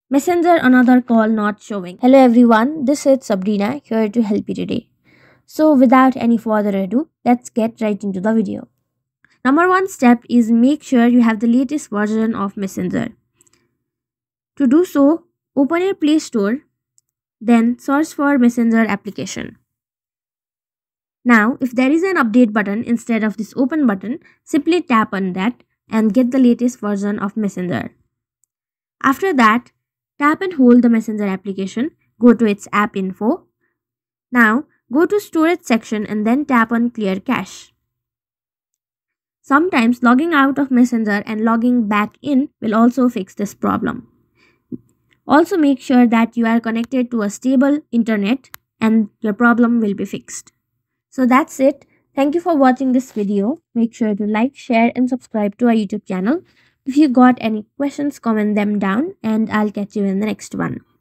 Messenger another call not showing. Hello everyone, this is Sabrina here to help you today. So without any further ado, let's get right into the video. Number one step is make sure you have the latest version of Messenger. To do so, open your Play Store, then search for Messenger application. Now, if there is an update button instead of this open button, simply tap on that and get the latest version of Messenger. After that, tap and hold the Messenger application, go to its app info. Now, go to storage section and then tap on clear cache. Sometimes logging out of Messenger and logging back in will also fix this problem. Also make sure that you are connected to a stable internet and your problem will be fixed. So that's it. Thank you for watching this video. Make sure to like, share and subscribe to our YouTube channel. If you got any questions, comment them down and I'll catch you in the next one.